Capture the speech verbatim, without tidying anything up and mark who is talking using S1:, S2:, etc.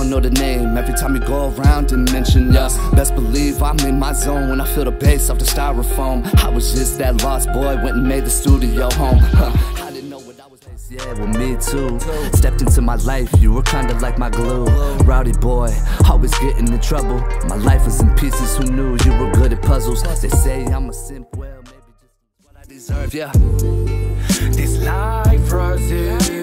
S1: don't know the name. Every time you go around and mention us, best believe I'm in my zone when I feel the bass off the styrofoam. I was just that lost boy, went and made the studio home. I didn't know what I was. Yeah, well me too. Stepped into my life, you were kinda like my glue. Rowdy boy, always getting in trouble. My life was in pieces, who knew you were good at puzzles? They say I'm a simp, well maybe just what I deserve, yeah.
S2: This life process